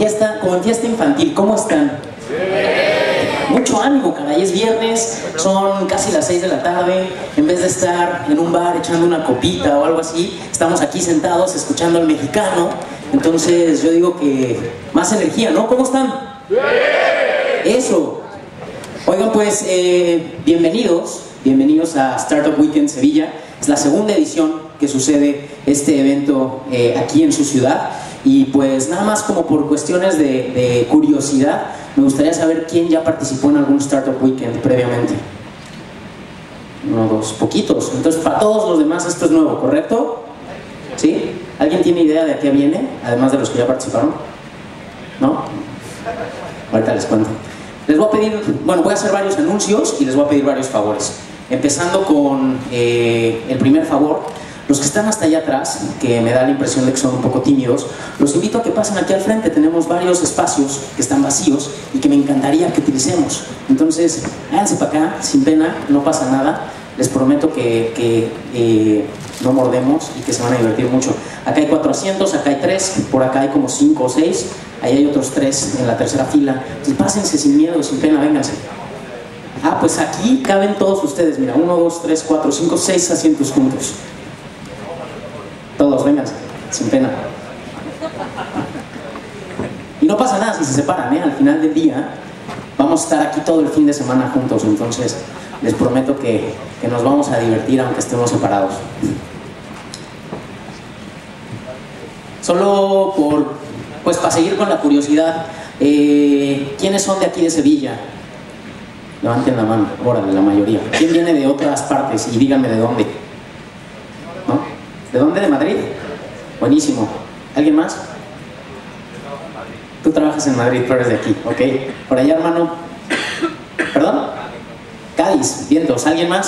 como en fiesta infantil. ¿Cómo están? Mucho ánimo, caray, es viernes, son casi las 6 de la tarde. En vez de estar en un bar echando una copita o algo así, estamos aquí sentados escuchando al mexicano. Entonces yo digo que más energía, ¿no? ¿Cómo están? Eso. Oigan, pues bienvenidos a Startup Weekend Sevilla. Es la segunda edición que sucede este evento aquí en su ciudad. Y pues nada más como por cuestiones de curiosidad, me gustaría saber quién ya participó en algún Startup Weekend previamente. Uno, dos, poquitos. Entonces para todos los demás esto es nuevo, ¿correcto? ¿Sí? ¿Alguien tiene idea de a qué viene? Además de los que ya participaron. ¿No? Ahorita les cuento. Les voy a pedir, bueno, voy a hacer varios anuncios y les voy a pedir varios favores. Empezando con el primer favor. Los que están hasta allá atrás, que me da la impresión de que son un poco tímidos, los invito a que pasen aquí al frente. Tenemos varios espacios que están vacíos y que me encantaría que utilicemos. Entonces, háganse para acá, sin pena, no pasa nada. Les prometo que no mordemos y que se van a divertir mucho. Acá hay 4 asientos, acá hay 3, por acá hay como 5 o 6, ahí hay otros 3 en la tercera fila. Entonces, pásense sin miedo, sin pena, vénganse. Ah, pues aquí caben todos ustedes, mira, 1, 2, 3, 4, 5, 6 asientos juntos. Todos, vénganse, sin pena. Y no pasa nada si se separan, ¿eh? Al final del día vamos a estar aquí todo el fin de semana juntos, entonces les prometo que nos vamos a divertir aunque estemos separados. Solo pues para seguir con la curiosidad, ¿quiénes son de aquí de Sevilla? Levanten la mano, órale, la mayoría. ¿Quién viene de otras partes? Y díganme de dónde. ¿No? ¿De dónde? ¿De Madrid? Buenísimo. ¿Alguien más? Tú trabajas en Madrid, pero eres de aquí, ok. Por allá, hermano. ¿Perdón? Cádiz, vientos. ¿Alguien más?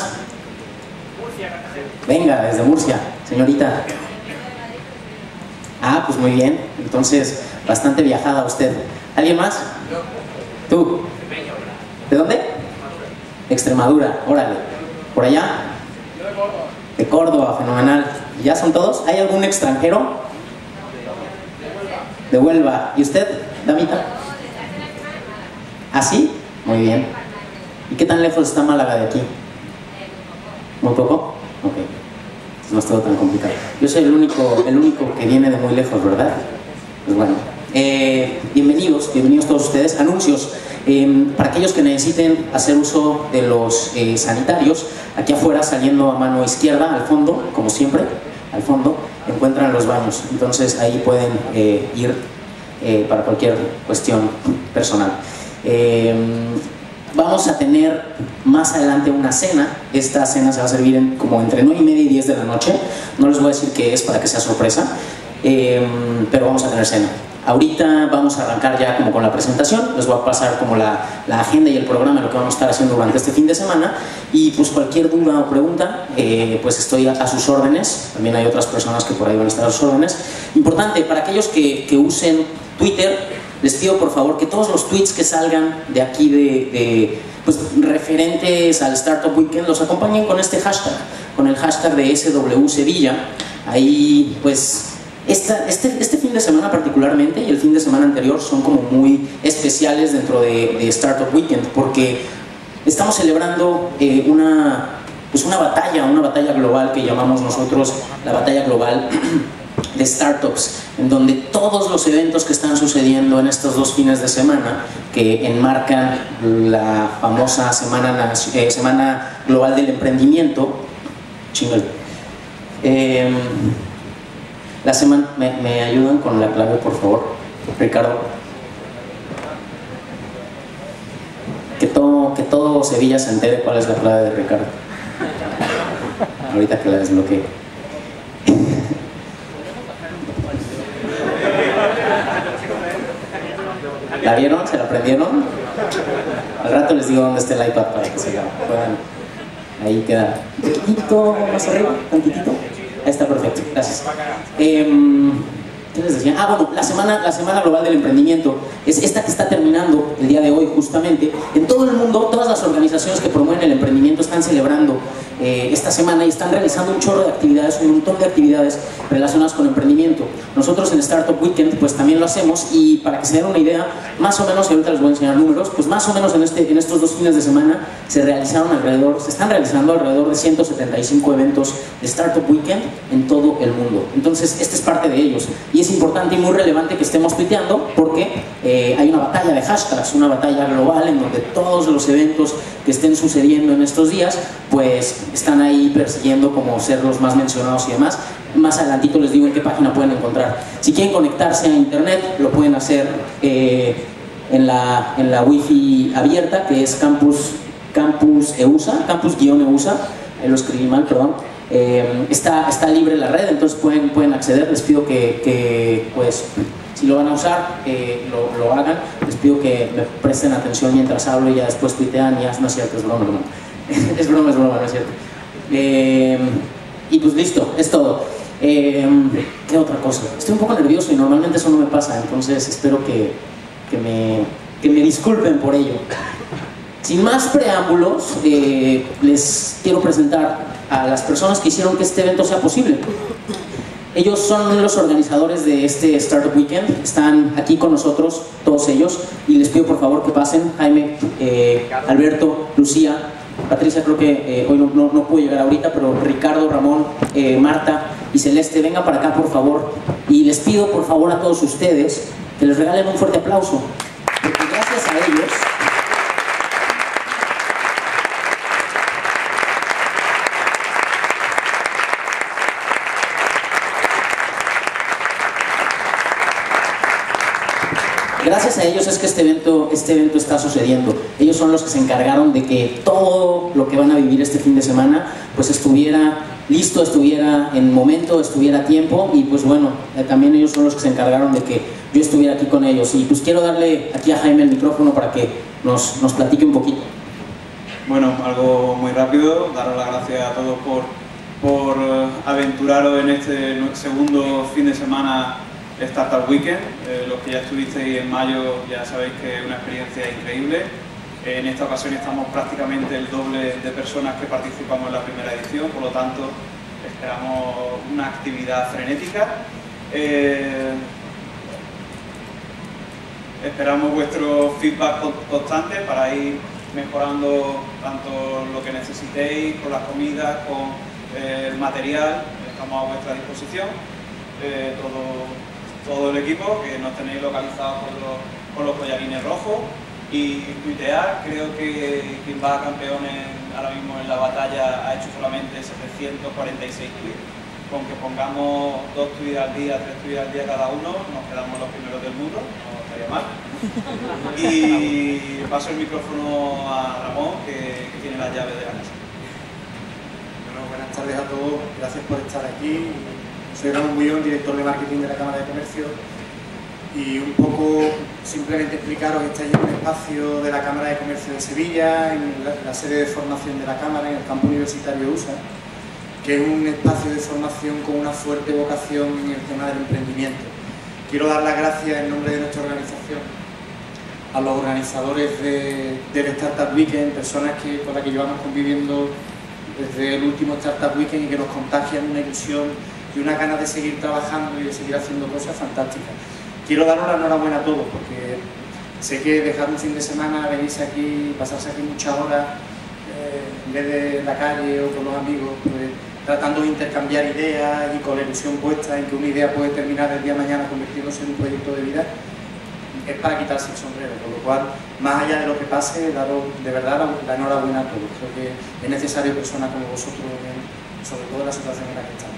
Venga, desde Murcia, señorita. Ah, pues muy bien. Entonces, bastante viajada usted. ¿Alguien más? ¿Tú? ¿De dónde? De Extremadura, órale. ¿Por allá? De Córdoba, fenomenal. ¿Ya son todos? ¿Hay algún extranjero? De Huelva. ¿Y usted, damita? ¿Ah, sí? Muy bien. ¿Y qué tan lejos está Málaga de aquí? ¿Muy poco? Ok. No es todo tan complicado. Yo soy el único que viene de muy lejos, ¿verdad? Pues bueno. Bienvenidos todos ustedes. Anuncios. Para aquellos que necesiten hacer uso de los sanitarios, aquí afuera, saliendo a mano izquierda, al fondo, como siempre, al fondo, encuentran los baños. Entonces ahí pueden ir para cualquier cuestión personal. Vamos a tener más adelante una cena. Esta cena se va a servir como entre 9:30 y 10 de la noche. No les voy a decir qué es para que sea sorpresa, pero vamos a tener cena. Ahorita vamos a arrancar ya como con la presentación. Les voy a pasar como la agenda y el programa, lo que vamos a estar haciendo durante este fin de semana. Y pues cualquier duda o pregunta, pues estoy a sus órdenes. También hay otras personas que por ahí van a estar a sus órdenes. Importante, para aquellos que usen Twitter, les pido por favor que todos los tweets que salgan de aquí pues, referentes al Startup Weekend los acompañen con este hashtag, con el hashtag de SW Sevilla. Ahí pues este fin de semana particularmente y el fin de semana anterior son como muy especiales dentro de Startup Weekend, porque estamos celebrando una batalla global que llamamos nosotros la batalla global de startups, en donde todos los eventos que están sucediendo en estos 2 fines de semana, que enmarcan la famosa Semana Global del Emprendimiento, la semana, ¿me ayudan con la clave, por favor, Ricardo? Que todo Sevilla se entere cuál es la clave de Ricardo. Ahorita que la desbloquee. ¿La vieron? ¿Se la aprendieron? Al rato les digo dónde está el iPad para que se la puedan. Ahí queda. Un poquitito más arriba, tantitito. Ahí está, perfecto, gracias. ¿Qué ¿Qué les decía? Ah, bueno, la semana global del emprendimiento es esta que está terminando el día de hoy justamente. En todo el mundo, todas las organizaciones que promueven el emprendimiento están celebrando esta semana y están realizando un chorro de actividades, un montón de actividades relacionadas con emprendimiento. Nosotros en Startup Weekend pues también lo hacemos, y para que se den una idea, más o menos, y ahorita les voy a enseñar números, pues más o menos en estos 2 fines de semana se están realizando alrededor de 175 eventos de Startup Weekend en todo el mundo. Entonces, este es parte de ellos. Y es importante y muy relevante que estemos tuiteando, porque hay una batalla de hashtags, una batalla global en donde todos los eventos que estén sucediendo en estos días, pues están ahí persiguiendo como ser los más mencionados y demás. Más adelantito les digo en qué página pueden encontrar. Si quieren conectarse a internet, lo pueden hacer en la wifi abierta, que es campus-eusa, ahí lo escribí mal, perdón. Está libre la red, entonces pueden acceder. Les pido que pues, si lo van a usar, lo hagan. Les pido que me presten atención mientras hablo y ya después tuitean y ya. No es cierto, es broma, no. Es broma, no es cierto. Y pues listo, es todo. ¿Qué otra cosa? Estoy un poco nervioso y normalmente eso no me pasa, entonces espero que me disculpen por ello. Sin más preámbulos, les quiero presentar a las personas que hicieron que este evento sea posible. Ellos son los organizadores de este Startup Weekend, están aquí con nosotros, todos ellos, y les pido por favor que pasen. Jaime, Alberto, Lucía, Patricia creo que hoy no pudo llegar ahorita, pero Ricardo, Ramón, Marta y Celeste, vengan para acá por favor. Y les pido por favor a todos ustedes que les regalen un fuerte aplauso, porque gracias a ellos es que este evento está sucediendo. Ellos son los que se encargaron de que todo lo que van a vivir este fin de semana pues estuviera listo, estuviera en momento, estuviera a tiempo, y pues bueno, también ellos son los que se encargaron de que yo estuviera aquí con ellos. Y pues quiero darle aquí a Jaime el micrófono para que nos platique un poquito. Bueno, algo muy rápido, daros las gracias a todos por aventuraros en este segundo fin de semana Startup Weekend. Los que ya estuvisteis en mayo ya sabéis que es una experiencia increíble. En esta ocasión estamos prácticamente el doble de personas que participamos en la primera edición, por lo tanto esperamos una actividad frenética. Esperamos vuestro feedback constante para ir mejorando tanto lo que necesitéis con las comidas, con el material. Estamos a vuestra disposición. Todo el equipo, que nos tenéis localizados con los collarines rojos, y tuitear. Creo que quien va a campeones ahora mismo en la batalla ha hecho solamente 746 tweets. Con que pongamos 2 tweets al día, 3 tweets al día cada uno, nos quedamos los primeros del mundo, no estaría mal. Y paso el micrófono a Ramón, que tiene las llaves de la casa. Bueno, buenas tardes a todos, gracias por estar aquí. Soy Ramón Bullón, director de marketing de la Cámara de Comercio, y un poco simplemente explicaros que estáis en un espacio de la Cámara de Comercio de Sevilla, en la sede de formación de la Cámara, en el campo universitario USA, que es un espacio de formación con una fuerte vocación en el tema del emprendimiento. Quiero dar las gracias en nombre de nuestra organización a los organizadores del Startup Weekend, personas con las que llevamos conviviendo desde el último Startup Weekend y que nos contagian una ilusión y una ganas de seguir trabajando y de seguir haciendo cosas fantásticas. Quiero daros la enhorabuena a todos, porque sé que dejar un fin de semana, venirse aquí, pasarse aquí muchas horas, en vez de en la calle o con los amigos, pues, tratando de intercambiar ideas y con la ilusión puesta en que una idea puede terminar el día de mañana convirtiéndose en un proyecto de vida, es para quitarse el sombrero. Con lo cual, más allá de lo que pase, daros de verdad la enhorabuena a todos. Creo que es necesario personas como vosotros, sobre todo en la situación en la que estamos.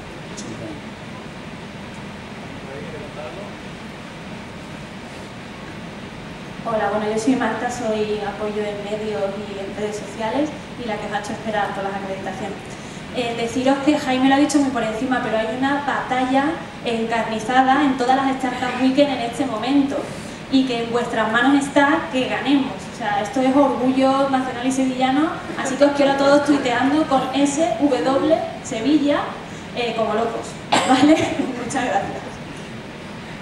Hola, bueno, yo soy Marta, soy apoyo en medios y en redes sociales y la que os ha hecho esperar todas las acreditaciones. Deciros que Jaime lo ha dicho muy por encima, pero hay una batalla encarnizada en todas las Startup Weekend en este momento, y que en vuestras manos está que ganemos. O sea, esto es orgullo nacional y sevillano, así que os quiero a todos tuiteando con SW Sevilla como locos, ¿vale? Muchas gracias.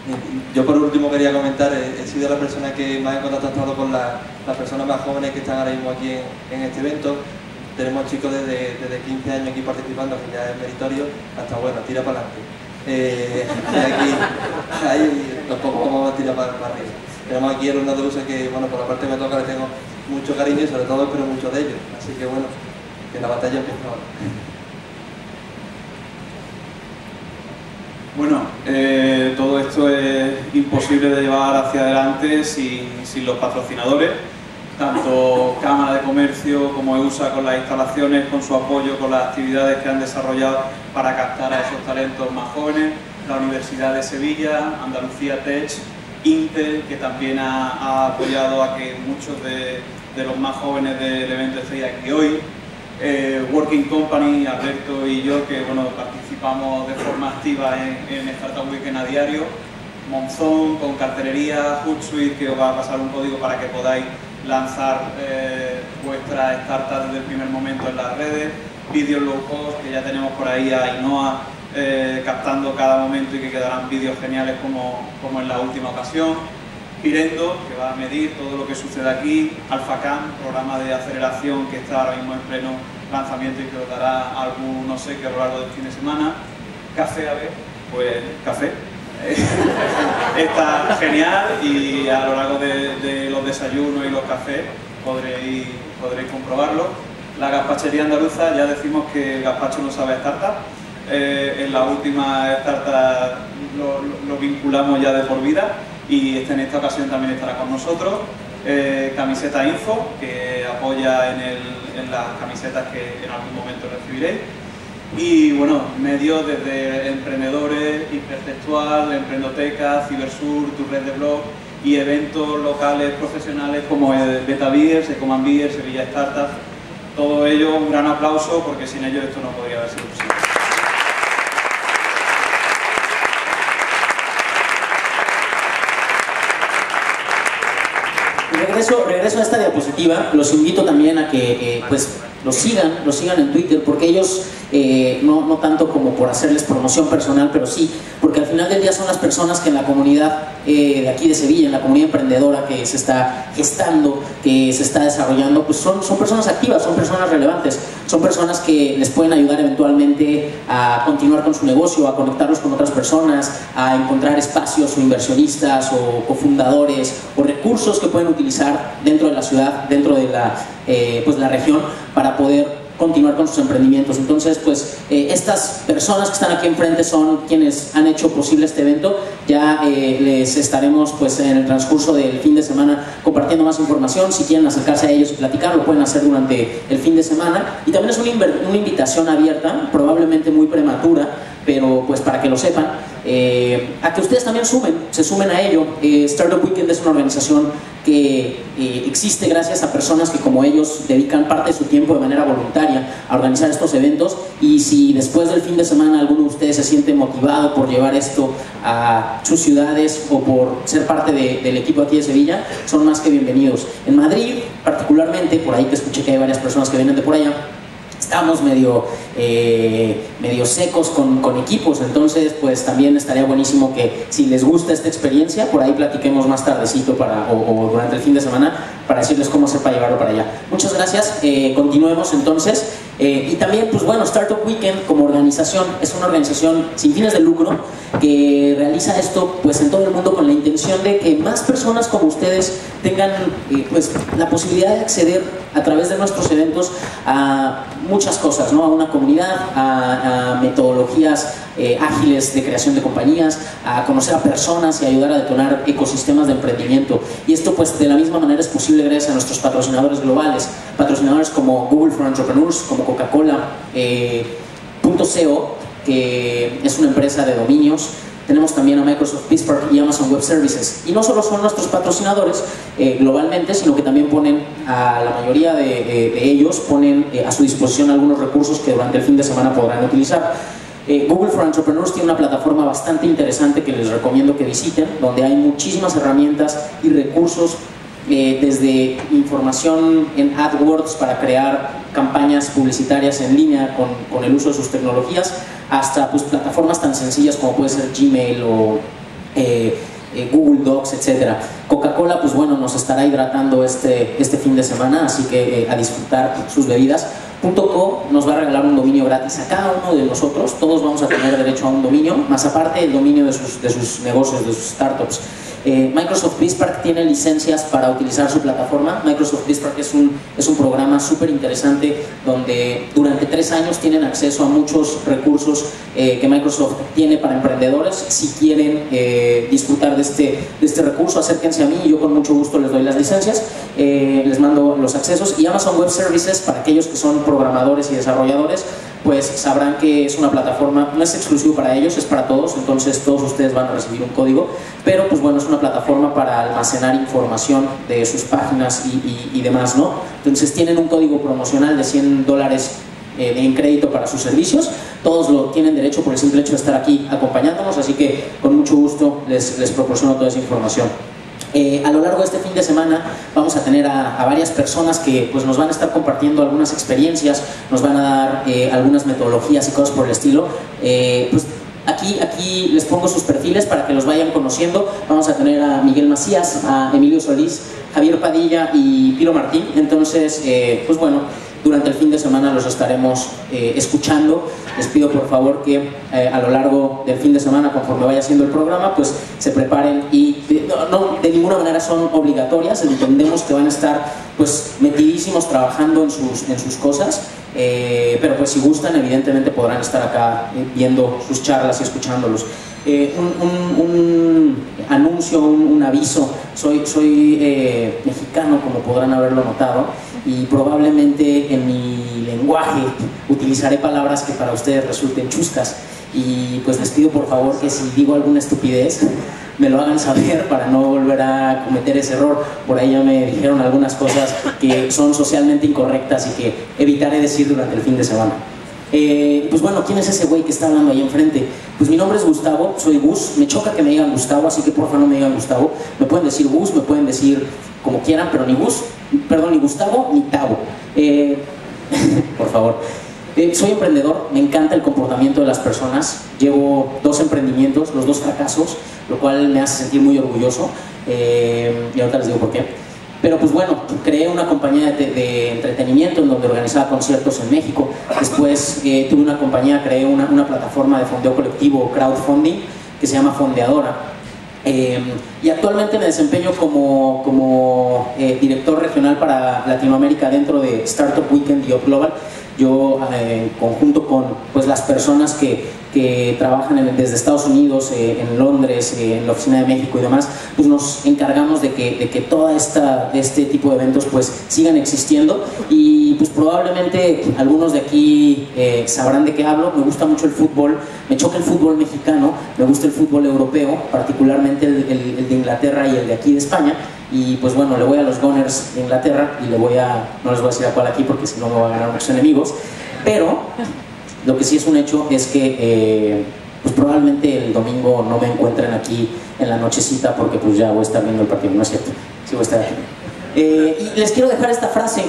Yo por último quería comentar, he sido la persona que más en contacto ha estado con las personas más jóvenes que están ahora mismo aquí en este evento. Tenemos chicos desde 15 años aquí participando, que ya es meritorio, hasta bueno, tira para adelante. Y aquí hay los pocos como más tira para arriba. Tenemos aquí alumnos de USA que, bueno, por la parte que me toca les tengo mucho cariño y sobre todo espero mucho de ellos. Así que bueno, que la batalla empieza ahora. Bueno, todo esto es imposible de llevar hacia adelante sin los patrocinadores, tanto Cámara de Comercio como EUSA con las instalaciones, con su apoyo, con las actividades que han desarrollado para captar a esos talentos más jóvenes, la Universidad de Sevilla, Andalucía Tech, Intel, que también ha apoyado a que muchos de los más jóvenes del evento estén aquí hoy, Working Company, Alberto y yo, que bueno, participamos de forma activa en Startup Weekend a diario, Monzón con cartelería, Hootsuite, que os va a pasar un código para que podáis lanzar vuestra startup desde el primer momento en las redes, vídeos low cost, que ya tenemos por ahí a Ainhoa captando cada momento y que quedarán vídeos geniales como en la última ocasión, Pirendo, que va a medir todo lo que sucede aquí, AlphaCamp, programa de aceleración que está ahora mismo en pleno lanzamiento y que os dará algún, no sé, que a lo largo del fin de semana, Café AB, pues café, está genial y a lo largo de los desayunos y los cafés podréis comprobarlo. La gazpachería andaluza, ya decimos que el gazpacho no sabe a startup, en la última startup lo vinculamos ya de por vida y en esta ocasión también estará con nosotros. Camiseta Info, que apoya en las camisetas que en algún momento recibiréis. Y bueno, medios desde emprendedores, Hipertextual, Emprendoteca, Cibersur, tu red de blog y eventos locales profesionales como el Beta Beers, Ecoman Beers, Sevilla Startup. Todo ello un gran aplauso porque sin ellos esto no podría haber sido posible. Regreso a esta diapositiva, los invito también a que pues los sigan en Twitter, porque ellos, no tanto como por hacerles promoción personal, pero sí, porque al final del día son las personas que en la comunidad de aquí de Sevilla, en la comunidad emprendedora que se está gestando, que se está desarrollando, pues son personas activas, son personas relevantes, son personas que les pueden ayudar eventualmente a continuar con su negocio, a conectarlos con otras personas, a encontrar espacios o inversionistas o cofundadores o recursos que pueden utilizar dentro de la ciudad, dentro de la región, para poder continuar con sus emprendimientos. Entonces, pues estas personas que están aquí enfrente son quienes han hecho posible este evento. Ya les estaremos pues en el transcurso del fin de semana compartiendo más información. Si quieren acercarse a ellos y platicar, lo pueden hacer durante el fin de semana. Y también es una invitación abierta, probablemente muy prematura, pero pues para que lo sepan, a que ustedes también se sumen a ello. Startup Weekend es una organización que existe gracias a personas que como ellos dedican parte de su tiempo de manera voluntaria a organizar estos eventos, y si después del fin de semana alguno de ustedes se siente motivado por llevar esto a sus ciudades o por ser parte del equipo aquí de Sevilla, son más que bienvenidos. En Madrid particularmente, por ahí que escuché que hay varias personas que vienen de por allá, estamos medio secos con equipos, entonces pues también estaría buenísimo que si les gusta esta experiencia, por ahí platiquemos más tardecito o durante el fin de semana para decirles cómo hacer para llevarlo para allá. Muchas gracias, continuemos entonces. Y también, pues bueno, Startup Weekend como organización es una organización sin fines de lucro que realiza esto pues en todo el mundo con la intención de que más personas como ustedes tengan pues la posibilidad de acceder a través de nuestros eventos a muchas cosas, ¿no? A una comunidad, a metodologías ágiles de creación de compañías, a conocer a personas y ayudar a detonar ecosistemas de emprendimiento. Y esto pues de la misma manera es posible gracias a nuestros patrocinadores globales, patrocinadores como Google for Entrepreneurs, como Coca-Cola, .co, que es una empresa de dominios. Tenemos también a Microsoft Pittsburgh y Amazon Web Services. Y no solo son nuestros patrocinadores globalmente, sino que también ponen a la mayoría de ellos, ponen a su disposición algunos recursos que durante el fin de semana podrán utilizar. Google for Entrepreneurs tiene una plataforma bastante interesante que les recomiendo que visiten, donde hay muchísimas herramientas y recursos, desde información en AdWords para crear campañas publicitarias en línea con el uso de sus tecnologías, hasta pues plataformas tan sencillas como puede ser Gmail Google Docs, etcétera. Coca-Cola, pues bueno, nos estará hidratando este fin de semana, así que a disfrutar sus bebidas. .co nos va a regalar un dominio gratis a cada uno de nosotros, todos vamos a tener derecho a un dominio, más aparte el dominio de sus negocios, de sus startups. Microsoft BizSpark tiene licencias para utilizar su plataforma. Microsoft BizSpark es un programa súper interesante donde durante 3 años tienen acceso a muchos recursos que Microsoft tiene para emprendedores. Si quieren disfrutar de este recurso, acérquense a mí y yo con mucho gusto les doy las licencias, les mando los accesos. Y Amazon Web Services, para aquellos que son programadores y desarrolladores, pues sabrán que es una plataforma, no es exclusivo para ellos, es para todos, entonces todos ustedes van a recibir un código, pero pues bueno, es una plataforma para almacenar información de sus páginas y demás, ¿no? Entonces tienen un código promocional de $100 en crédito para sus servicios, todos lo tienen derecho por el simple hecho de estar aquí acompañándonos, así que con mucho gusto les proporciono toda esa información. A lo largo de este fin de semana vamos a tener a varias personas que pues, nos van a estar compartiendo algunas experiencias, nos van a dar algunas metodologías y cosas por el estilo. Pues aquí les pongo sus perfiles para que los vayan conociendo. Vamos a tener a Miguel Macías, a Emilio Solís, Javier Padilla y Piro Martín. Entonces, pues bueno, durante el fin de semana los estaremos escuchando. Les pido por favor que a lo largo del fin de semana, conforme vaya haciendo el programa, pues se preparen y no de ninguna manera son obligatorias, entendemos que van a estar pues metidísimos trabajando en sus cosas, pero pues si gustan evidentemente podrán estar acá viendo sus charlas y escuchándolos. Un anuncio, un aviso, soy mexicano, como podrán haberlo notado, y probablemente en mi lenguaje utilizaré palabras que para ustedes resulten chuscas, y pues les pido por favor que si digo alguna estupidez me lo hagan saber para no volver a cometer ese error. Por ahí ya me dijeron algunas cosas que son socialmente incorrectas y que evitaré decir durante el fin de semana. Pues bueno, ¿quién es ese güey que está hablando ahí enfrente? Pues mi nombre es Gustavo, soy Gus, me choca que me digan Gustavo, así que porfa no me digan Gustavo, me pueden decir Gus, me pueden decir como quieran, pero ni Gus, perdón, ni Gustavo ni Tavo, por favor. Soy emprendedor, me encanta el comportamiento de las personas, llevo 2 emprendimientos, los 2 fracasos, lo cual me hace sentir muy orgulloso, y ahorita les digo por qué. Pero pues bueno, creé una compañía de entretenimiento en donde organizaba conciertos en México. Después tuve una compañía, creé una plataforma de fondeo colectivo, crowdfunding, que se llama Fondeadora. Y actualmente me desempeño como director regional para Latinoamérica dentro de Startup Weekend y Up Global. Yo, en conjunto con pues, las personas que trabajan desde Estados Unidos, en Londres, en la oficina de México y demás, pues nos encargamos de que toda este tipo de eventos pues sigan existiendo, y pues probablemente algunos de aquí sabrán de qué hablo. Me gusta mucho el fútbol, me choca el fútbol mexicano, me gusta el fútbol europeo, particularmente el de Inglaterra y el de aquí de España. Y pues bueno, le voy a los Gunners de Inglaterra y no les voy a decir a cuál aquí porque si no me va a ganar muchos enemigos, pero lo que sí es un hecho es que pues probablemente el domingo no me encuentren aquí en la nochecita porque pues ya voy a estar viendo el partido, ¿no es cierto? Sí voy a estar aquí. Y les quiero dejar esta frase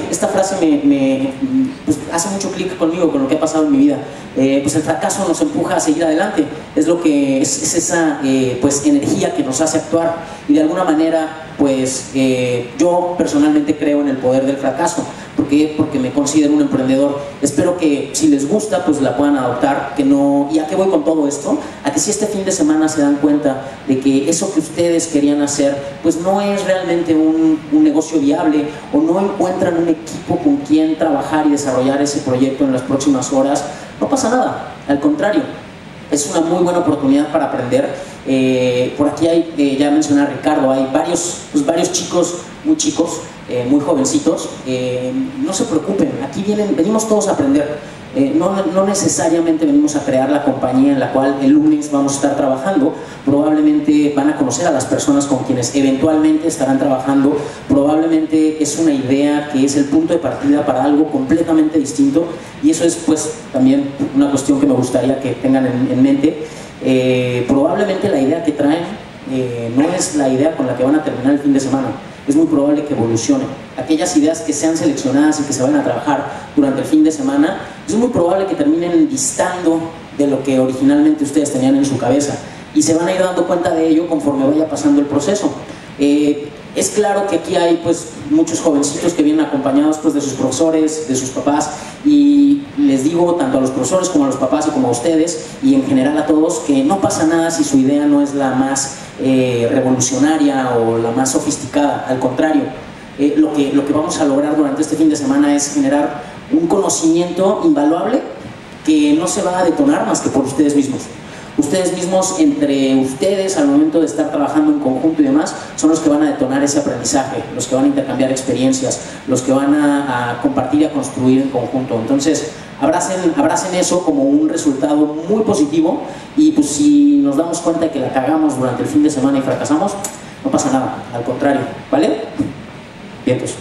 pues, hace mucho clic conmigo, con lo que ha pasado en mi vida. Pues el fracaso nos empuja a seguir adelante, es lo que es esa pues, energía que nos hace actuar, y de alguna manera pues yo personalmente creo en el poder del fracaso. ¿Por qué? Porque me considero un emprendedor. Espero que si les gusta pues la puedan adoptar, que no. ¿Y a qué voy con todo esto? A que si este fin de semana se dan cuenta de que eso que ustedes querían hacer pues no es realmente un negocio viable, o no encuentran un equipo con quien trabajar y desarrollar ese proyecto en las próximas horas, no pasa nada, al contrario, es una muy buena oportunidad para aprender. Por aquí hay, ya mencioné a Ricardo, hay varios chicos, muy jovencitos. No se preocupen, aquí venimos todos a aprender. No necesariamente venimos a crear la compañía en la cual el lunes vamos a estar trabajando. Probablemente van a conocer a las personas con quienes eventualmente estarán trabajando. Probablemente es una idea que es el punto de partida para algo completamente distinto, y eso es pues también una cuestión que me gustaría que tengan en mente. Probablemente la idea que traen no es la idea con la que van a terminar el fin de semana. Es muy probable que evolucione. Aquellas ideas que sean seleccionadas y que se vayan a trabajar durante el fin de semana, es muy probable que terminen distando de lo que originalmente ustedes tenían en su cabeza. y se van a ir dando cuenta de ello conforme vaya pasando el proceso. Es claro que aquí hay pues muchos jovencitos que vienen acompañados pues de sus profesores, de sus papás, y les digo tanto a los profesores como a los papás y como a ustedes y en general a todos que no pasa nada si su idea no es la más revolucionaria o la más sofisticada. Al contrario, lo que vamos a lograr durante este fin de semana es generar un conocimiento invaluable que no se va a detonar más que por ustedes mismos. Ustedes mismos, entre ustedes, al momento de estar trabajando en conjunto y demás, son los que van a detonar ese aprendizaje, los que van a intercambiar experiencias, los que van a compartir y a construir en conjunto. Entonces, abracen eso como un resultado muy positivo, y pues si nos damos cuenta de que la cagamos durante el fin de semana y fracasamos, no pasa nada, al contrario, ¿vale? Bien, pues.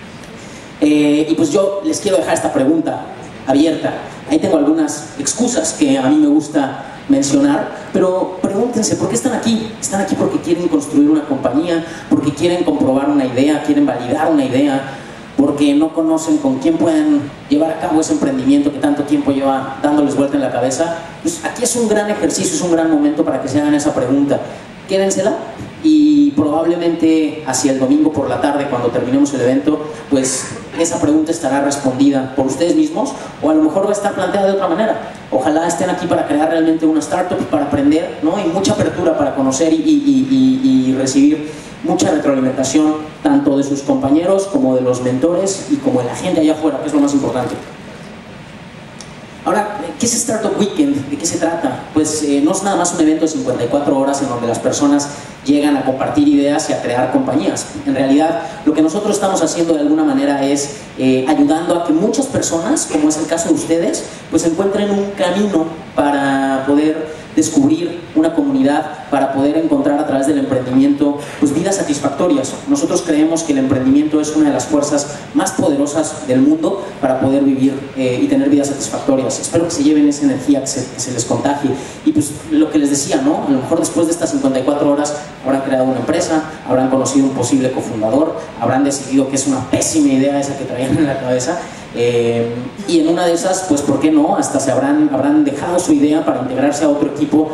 Y pues yo les quiero dejar esta pregunta abierta. Ahí tengo algunas excusas que a mí me gusta mencionar, pero pregúntense, ¿por qué están aquí? Están aquí porque quieren construir una compañía, porque quieren comprobar una idea, quieren validar una idea, porque no conocen con quién pueden llevar a cabo ese emprendimiento que tanto tiempo lleva dándoles vuelta en la cabeza. Pues aquí es un gran ejercicio, es un gran momento para que se hagan esa pregunta. Quédensela y probablemente hacia el domingo por la tarde, cuando terminemos el evento, pues esa pregunta estará respondida por ustedes mismos, o a lo mejor va a estar planteada de otra manera. Ojalá estén aquí para crear realmente una startup, para aprender, ¿no? Y mucha apertura para conocer y recibir mucha retroalimentación, tanto de sus compañeros como de los mentores y como de la gente allá afuera, que es lo más importante. Ahora, ¿qué es Startup Weekend? ¿De qué se trata? Pues no es nada más un evento de 54 horas en donde las personas llegan a compartir ideas y a crear compañías. En realidad, lo que nosotros estamos haciendo de alguna manera es ayudando a que muchas personas, como es el caso de ustedes, pues encuentren un camino para poder descubrir una comunidad, para poder encontrar a través del emprendimiento pues vidas satisfactorias. Nosotros creemos que el emprendimiento es una de las fuerzas más poderosas del mundo para poder vivir y tener vidas satisfactorias. Espero que se lleven esa energía, que se les contagie. Y pues lo que les decía, ¿no? A lo mejor después de estas 54 horas habrán creado una empresa, habrán conocido un posible cofundador, habrán decidido que es una pésima idea esa que traían en la cabeza. Y en una de esas, pues ¿por qué no? Hasta se habrán dejado su idea para integrarse a otro equipo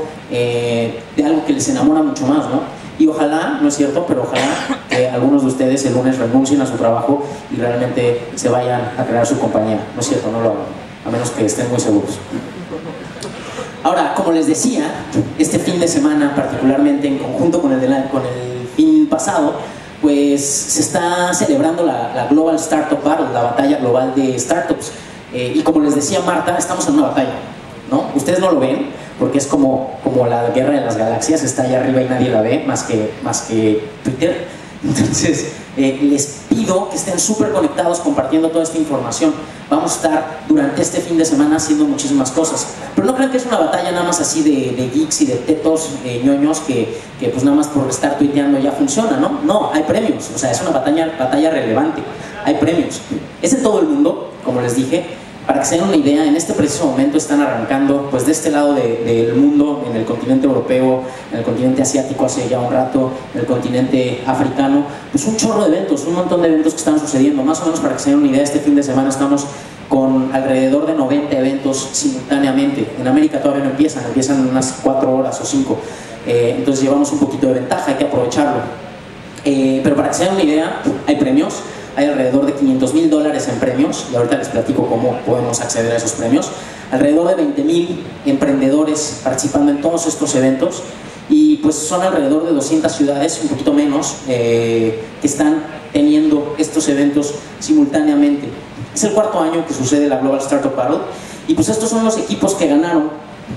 de algo que les enamora mucho más, ¿no? Y ojalá, no es cierto, pero ojalá que algunos de ustedes el lunes renuncien a su trabajo y realmente se vayan a crear su compañía. No es cierto, no lo hagan, a menos que estén muy seguros. Ahora, como les decía, este fin de semana, particularmente en conjunto con el fin pasado, pues se está celebrando la Global Startup Battle, la batalla global de startups. Y como les decía Marta, estamos en una batalla, ¿no? Ustedes no lo ven, porque es como la guerra de las galaxias, está allá arriba y nadie la ve, más que Twitter. Entonces, les pido que estén súper conectados compartiendo toda esta información. Vamos a estar durante este fin de semana haciendo muchísimas cosas. Pero no crean que es una batalla nada más así de geeks y de tetos ñoños que pues nada más por estar tuiteando ya funciona, ¿no? No, hay premios, o sea, es una batalla relevante. Hay premios. Es en todo el mundo, como les dije. Para que se den una idea, en este preciso momento están arrancando pues de este lado del mundo, en el continente europeo, en el continente asiático hace ya un rato, en el continente africano, pues un chorro de eventos, un montón de eventos que están sucediendo. Más o menos para que se den una idea, este fin de semana estamos con alrededor de 90 eventos simultáneamente. En América todavía no empiezan en unas 4 horas o 5. Entonces llevamos un poquito de ventaja, hay que aprovecharlo. Pero para que se den una idea, hay premios. Hay alrededor de $500,000 en premios, y ahorita les platico cómo podemos acceder a esos premios. Alrededor de 20,000 emprendedores participando en todos estos eventos, y pues son alrededor de 200 ciudades, un poquito menos, que están teniendo estos eventos simultáneamente. Es el 4º año que sucede la Global Startup Battle, y pues estos son los equipos que ganaron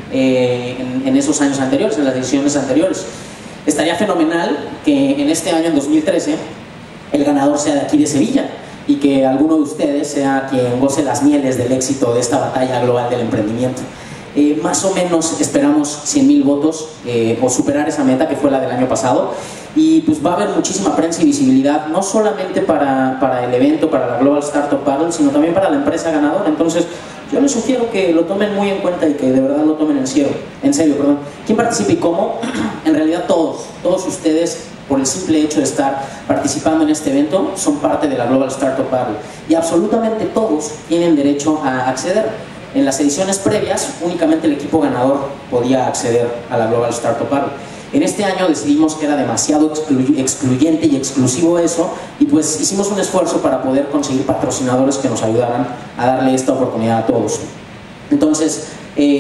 en esos años anteriores, en las ediciones anteriores. Estaría fenomenal que en este año, en 2013, el ganador sea de aquí de Sevilla y que alguno de ustedes sea quien goce las mieles del éxito de esta batalla global del emprendimiento. Más o menos esperamos 100,000 votos o superar esa meta que fue la del año pasado, y pues va a haber muchísima prensa y visibilidad, no solamente para el evento, para la Global Startup Battle, sino también para la empresa ganadora. Entonces yo les sugiero que lo tomen muy en cuenta y que de verdad lo tomen en serio. ¿Quién participa y cómo? En realidad todos ustedes, por el simple hecho de estar participando en este evento, son parte de la Global Startup Battle, y absolutamente todos tienen derecho a acceder. en las ediciones previas únicamente el equipo ganador podía acceder a la Global Startup Battle. En este año decidimos que era demasiado excluyente y exclusivo eso, y pues hicimos un esfuerzo para poder conseguir patrocinadores que nos ayudaran a darle esta oportunidad a todos. Entonces,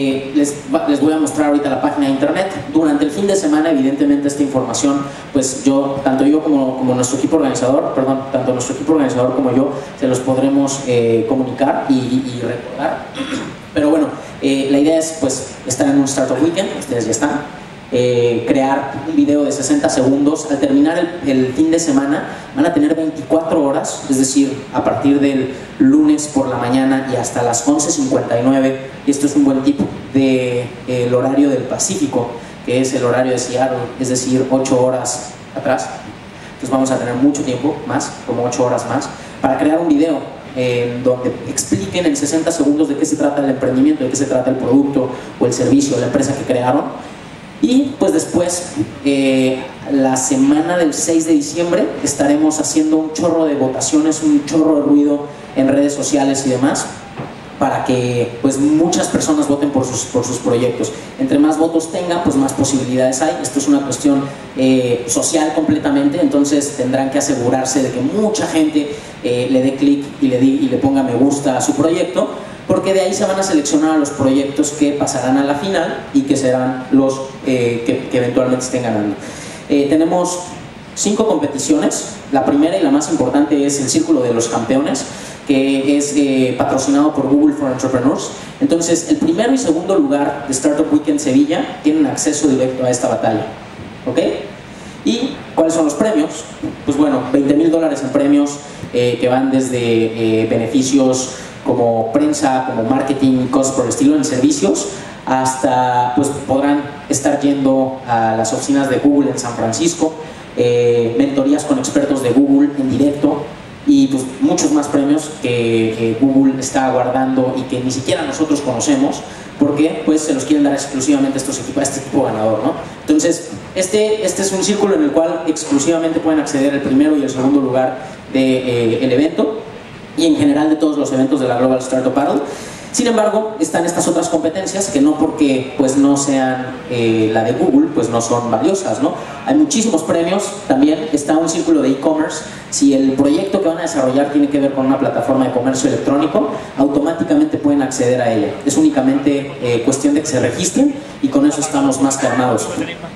les voy a mostrar ahorita la página de internet. Durante el fin de semana, evidentemente, esta información, pues tanto yo como nuestro equipo organizador, tanto nuestro equipo organizador como yo, se los podremos comunicar y recordar. Pero bueno, la idea es pues estar en un Startup Weekend, ustedes ya están. Crear un video de 60 segundos. Al terminar el fin de semana van a tener 24 horas, es decir, a partir del lunes por la mañana y hasta las 11:59, y esto es un buen tip, del horario del Pacífico, que es el horario de Seattle, es decir, 8 horas atrás. Entonces vamos a tener mucho tiempo más, como 8 horas más, para crear un video donde expliquen en 60 segundos de qué se trata el emprendimiento, de qué se trata el producto o el servicio o la empresa que crearon. Y pues después, la semana del 6 de diciembre, estaremos haciendo un chorro de votaciones, un chorro de ruido en redes sociales y demás, para que pues muchas personas voten por sus proyectos. Entre más votos tengan, pues más posibilidades hay. Esto es una cuestión social completamente, entonces tendrán que asegurarse de que mucha gente le dé clic y le ponga me gusta a su proyecto, porque de ahí se van a seleccionar a los proyectos que pasarán a la final y que serán los que eventualmente estén ganando. Tenemos 5 competiciones. La primera y la más importante es el Círculo de los Campeones, que es patrocinado por Google for Entrepreneurs. Entonces, el primero y segundo lugar de Startup Weekend Sevilla tienen acceso directo a esta batalla. ¿Ok? ¿Y cuáles son los premios? Pues bueno, $20,000 en premios que van desde beneficios como prensa, como marketing, cosas por el estilo, en servicios, hasta pues podrán estar yendo a las oficinas de Google en San Francisco, mentorías con expertos de Google en directo, y pues muchos más premios que Google está guardando y que ni siquiera nosotros conocemos, porque pues se los quieren dar exclusivamente a este equipo ganador, ¿no? Entonces, este es un círculo en el cual exclusivamente pueden acceder el primero y el segundo lugar del evento, y en general de todos los eventos de la Global Startup Battle. Sin embargo, están estas otras competencias que no porque pues no sean la de Google, pues no son valiosas, ¿no? Hay muchísimos premios. También está un círculo de e-commerce. Si el proyecto que van a desarrollar tiene que ver con una plataforma de comercio electrónico, automáticamente pueden acceder a ella. Es únicamente cuestión de que se registren, y con eso estamos más que armados.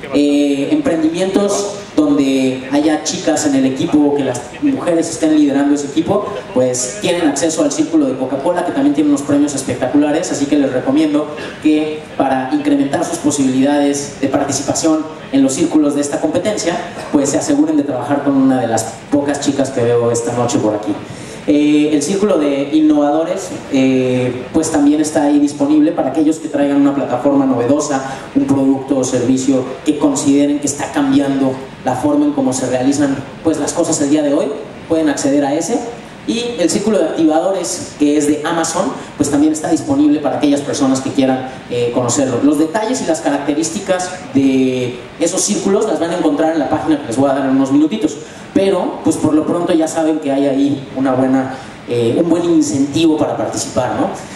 Emprendimientos donde haya chicas en el equipo o que las mujeres estén liderando ese equipo, pues tienen acceso al círculo de Coca-Cola, que también tiene unos premios espectaculares, así que les recomiendo que para incrementar sus posibilidades de participación en los círculos de esta competencia, pues se aseguren de trabajar con una de las pocas chicas que veo esta noche por aquí. El círculo de innovadores pues también está ahí disponible para aquellos que traigan una plataforma novedosa, un producto o servicio que consideren que está cambiando la forma en cómo se realizan pues las cosas el día de hoy. Pueden acceder a ese. Y el círculo de activadores, que es de Amazon, pues también está disponible para aquellas personas que quieran conocerlo. Los detalles y las características de esos círculos las van a encontrar en la página que les voy a dar en unos minutitos, pero pues por lo pronto ya saben que hay ahí un buen incentivo para participar,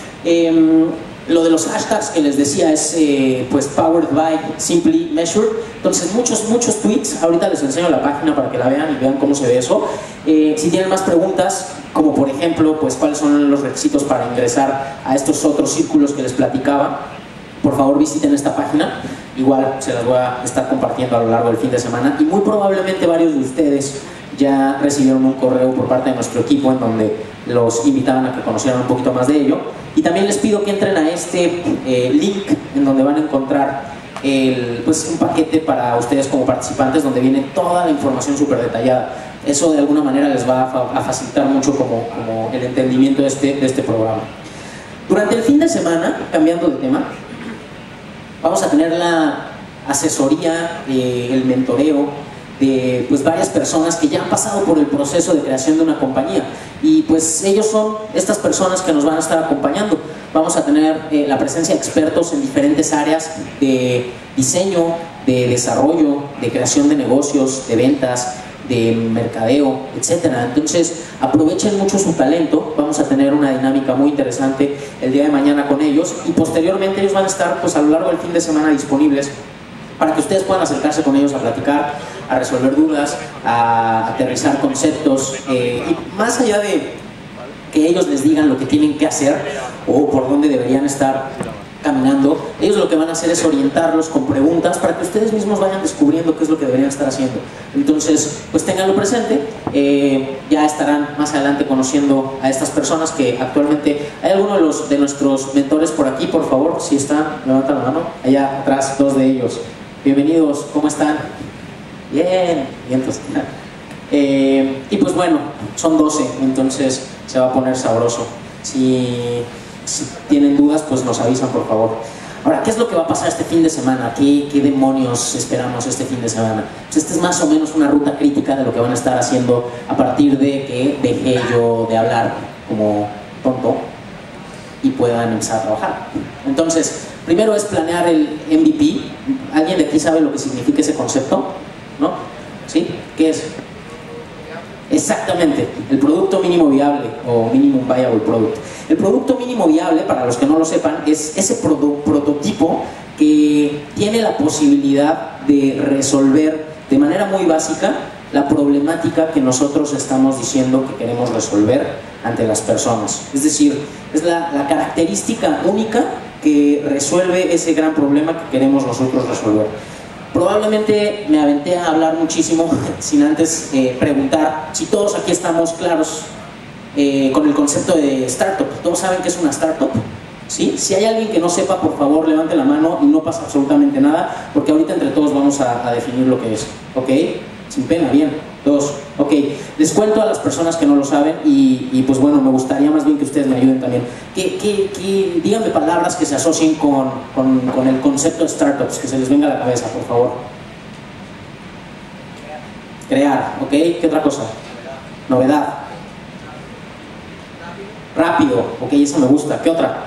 ¿no? Lo de los hashtags que les decía es pues powered by Simply Measured. Entonces muchos tweets. Ahorita les enseño la página para que la vean y vean cómo se ve eso. Si tienen más preguntas, como por ejemplo pues cuáles son los requisitos para ingresar a estos otros círculos que les platicaba, por favor visiten esta página. Igual se las voy a estar compartiendo a lo largo del fin de semana, y muy probablemente varios de ustedes ya recibieron un correo por parte de nuestro equipo en donde los invitaban a que conocieran un poquito más de ello. Y también les pido que entren a este link en donde van a encontrar pues un paquete para ustedes como participantes, donde viene toda la información súper detallada. Eso de alguna manera les va a facilitar mucho como el entendimiento de este programa. Durante el fin de semana, cambiando de tema, vamos a tener la asesoría, el mentoreo de pues varias personas que ya han pasado por el proceso de creación de una compañía, y pues ellos son estas personas que nos van a estar acompañando. Vamos a tener la presencia de expertos en diferentes áreas de diseño, de desarrollo, de creación de negocios, de ventas, de mercadeo, etcétera. Entonces aprovechen mucho su talento. Vamos a tener una dinámica muy interesante el día de mañana con ellos, y posteriormente ellos van a estar pues a lo largo del fin de semana disponibles para que ustedes puedan acercarse con ellos a platicar, a resolver dudas, a aterrizar conceptos, y más allá de que ellos les digan lo que tienen que hacer o por dónde deberían estar caminando, ellos lo que van a hacer es orientarlos con preguntas para que ustedes mismos vayan descubriendo qué es lo que deberían estar haciendo. Entonces, pues ténganlo presente. Ya estarán más adelante conociendo a estas personas que actualmente... ¿Hay alguno de nuestros mentores por aquí, por favor? Si están, levantan la mano. Allá atrás, 2 de ellos. Bienvenidos, ¿cómo están? Bien, vientos. Y pues bueno, son 12, entonces se va a poner sabroso. Si tienen dudas, pues nos avisan, por favor. Ahora, ¿qué es lo que va a pasar este fin de semana? ¿Qué demonios esperamos este fin de semana? Pues esta es más o menos una ruta crítica de lo que van a estar haciendo a partir de que dejé yo de hablar como tonto y puedan empezar a trabajar. Entonces, primero es planear el MVP. ¿Alguien de aquí sabe lo que significa ese concepto? ¿No? ¿Sí? ¿Qué es? Exactamente, el producto mínimo viable o minimum viable product. El producto mínimo viable, para los que no lo sepan, es ese prototipo que tiene la posibilidad de resolver de manera muy básica la problemática que nosotros estamos diciendo que queremos resolver ante las personas. Es decir, es la característica única que resuelve ese gran problema que queremos nosotros resolver. Probablemente me aventé a hablar muchísimo sin antes preguntar si todos aquí estamos claros con el concepto de startup. ¿Todos saben qué es una startup? ¿Sí? Si hay alguien que no sepa, por favor levante la mano y no pasa absolutamente nada, porque ahorita entre todos vamos a definir lo que es. ¿Ok? Sin pena, bien. Todos. Ok. Les cuento a las personas que no lo saben y pues bueno, me gustaría más bien que ustedes me ayuden también. Díganme palabras que se asocien con el concepto de startups, que se les venga a la cabeza, por favor. Crear. ¿Ok? ¿Qué otra cosa? Novedad. Rápido. Ok, esa me gusta. ¿Qué otra?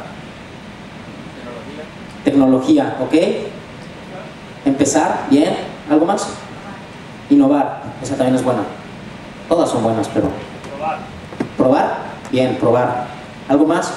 Tecnología. ¿Ok? Empezar. Bien. ¿Algo más? Innovar, esa también es buena. Todas son buenas, pero... ¿Probar? Bien, probar. ¿Algo más?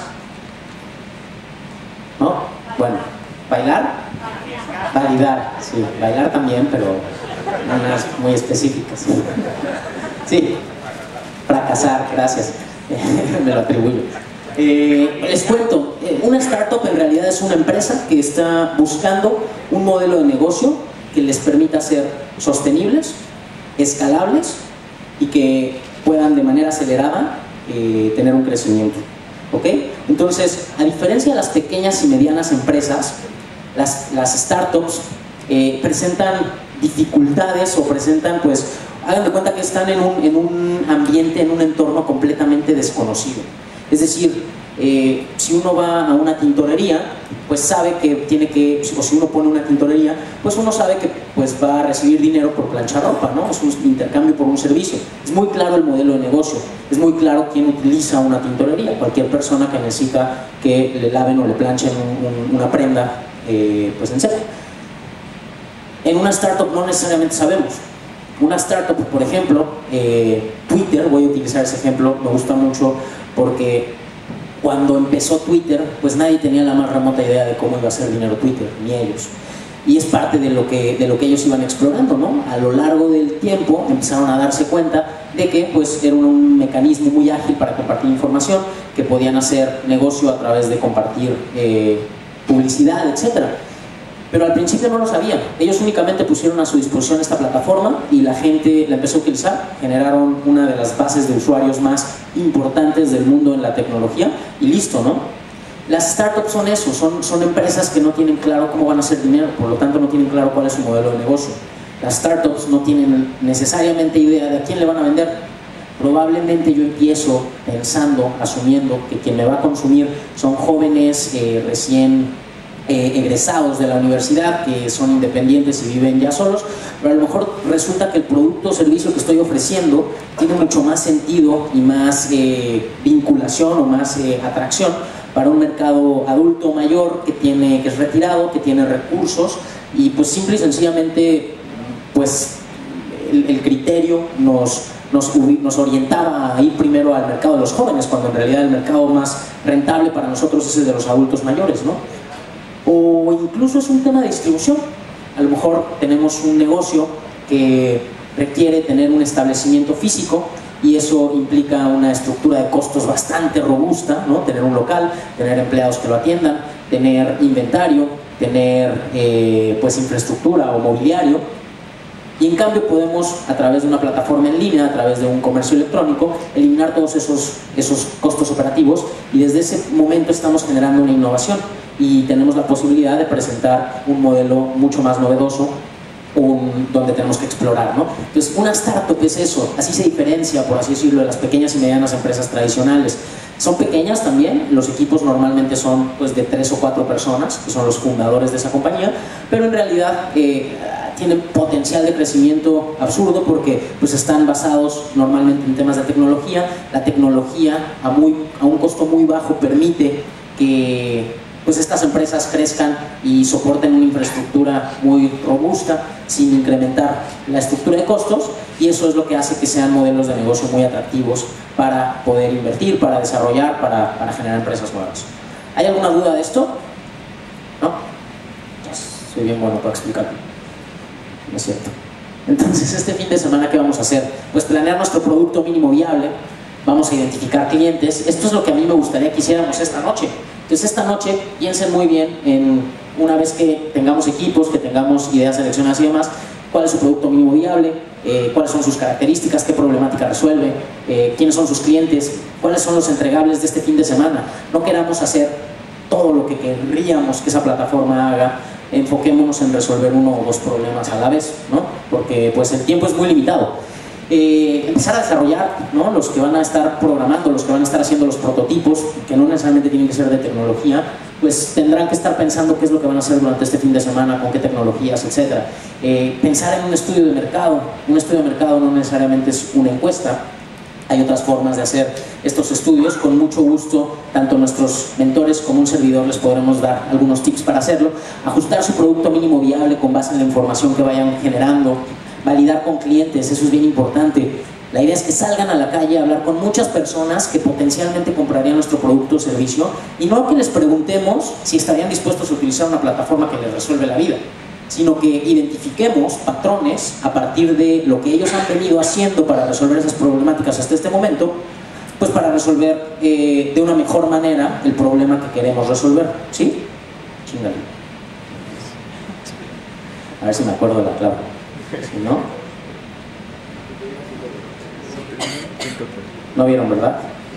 ¿No? Bueno. ¿Bailar? Validar, sí. Bailar también, pero unas muy específicas. Sí. Fracasar, gracias. Me lo atribuyo. Les cuento, una startup en realidad es una empresa que está buscando un modelo de negocio que les permita ser sostenibles, escalables y que puedan de manera acelerada tener un crecimiento. ¿Ok? Entonces, a diferencia de las pequeñas y medianas empresas, las startups presentan dificultades o presentan, pues, hagan de cuenta que están en un ambiente, en un entorno completamente desconocido. Es decir, si uno va a una tintorería, pues sabe que tiene que, o si uno pone una tintorería, pues uno sabe que pues va a recibir dinero por planchar ropa, ¿no? Es un intercambio por un servicio. Es muy claro el modelo de negocio, es muy claro quién utiliza una tintorería. Cualquier persona que necesita que le laven o le planchen una prenda, pues en serio. En una startup no necesariamente sabemos. Una startup, por ejemplo, Twitter, voy a utilizar ese ejemplo, me gusta mucho porque cuando empezó Twitter, pues nadie tenía la más remota idea de cómo iba a ser dinero Twitter, ni ellos. Y es parte de lo que ellos iban explorando, ¿no? A lo largo del tiempo empezaron a darse cuenta de que pues, era un mecanismo muy ágil para compartir información, que podían hacer negocio a través de compartir publicidad, etc. Pero al principio no lo sabían. Ellos únicamente pusieron a su disposición esta plataforma y la gente la empezó a utilizar. Generaron una de las bases de usuarios más importantes del mundo en la tecnología y listo, ¿no? Las startups son eso, son empresas que no tienen claro cómo van a hacer dinero, por lo tanto no tienen claro cuál es su modelo de negocio. Las startups no tienen necesariamente idea de a quién le van a vender. Probablemente yo empiezo pensando, asumiendo que quien me va a consumir son jóvenes recién egresados de la universidad que son independientes y viven ya solos, pero a lo mejor resulta que el producto o servicio que estoy ofreciendo tiene mucho más sentido y más vinculación o más atracción para un mercado adulto mayor que es retirado, que tiene recursos y pues simple y sencillamente pues el criterio nos orientaba a ir primero al mercado de los jóvenes, cuando en realidad el mercado más rentable para nosotros es el de los adultos mayores, ¿no? O incluso es un tema de distribución. A lo mejor tenemos un negocio que requiere tener un establecimiento físico y eso implica una estructura de costos bastante robusta, ¿no? Tener un local, tener empleados que lo atiendan, tener inventario, tener pues infraestructura o mobiliario. Y en cambio podemos, a través de una plataforma en línea, a través de un comercio electrónico, eliminar todos esos costos operativos, y desde ese momento estamos generando una innovación y tenemos la posibilidad de presentar un modelo mucho más novedoso, donde tenemos que explorar, ¿no? Entonces, una startup es eso, así se diferencia, por así decirlo, de las pequeñas y medianas empresas tradicionales. Son pequeñas también, los equipos normalmente son pues de 3 o 4 personas, que son los fundadores de esa compañía, pero en realidad tienen potencial de crecimiento absurdo porque pues están basados normalmente en temas de tecnología. La tecnología a un costo muy bajo permite que pues estas empresas crezcan y soporten una infraestructura muy robusta sin incrementar la estructura de costos, y eso es lo que hace que sean modelos de negocio muy atractivos para poder invertir, para desarrollar, para generar empresas nuevas. ¿Hay alguna duda de esto? ¿No? Soy bien bueno para explicarlo. No es cierto. Entonces, este fin de semana, ¿qué vamos a hacer? Pues planear nuestro producto mínimo viable, vamos a identificar clientes. Esto es lo que a mí me gustaría que hiciéramos esta noche. Entonces, esta noche piensen muy bien en, una vez que tengamos equipos, que tengamos ideas seleccionadas y demás, cuál es su producto mínimo viable, cuáles son sus características, qué problemática resuelve, quiénes son sus clientes, cuáles son los entregables de este fin de semana. No queramos hacer todo lo que querríamos que esa plataforma haga, enfoquémonos en resolver 1 o 2 problemas a la vez, ¿no? Porque pues el tiempo es muy limitado. Empezar a desarrollar, ¿no? Los que van a estar programando, los que van a estar haciendo los prototipos, que no necesariamente tienen que ser de tecnología, pues tendrán que estar pensando qué es lo que van a hacer durante este fin de semana, con qué tecnologías, etc. Pensar en un estudio de mercado. Un estudio de mercado no necesariamente es una encuesta. Hay otras formas de hacer estos estudios. Con mucho gusto, tanto nuestros mentores como un servidor les podremos dar algunos tips para hacerlo. Ajustar su producto mínimo viable con base en la información que vayan generando. Validar con clientes, eso es bien importante. La idea es que salgan a la calle a hablar con muchas personas que potencialmente comprarían nuestro producto o servicio, y no que les preguntemos si estarían dispuestos a utilizar una plataforma que les resuelve la vida, sino que identifiquemos patrones a partir de lo que ellos han venido haciendo para resolver esas problemáticas hasta este momento, pues para resolver de una mejor manera el problema que queremos resolver. ¿Sí? Chingale. A ver si me acuerdo de la clave. Si no, no vieron, ¿verdad?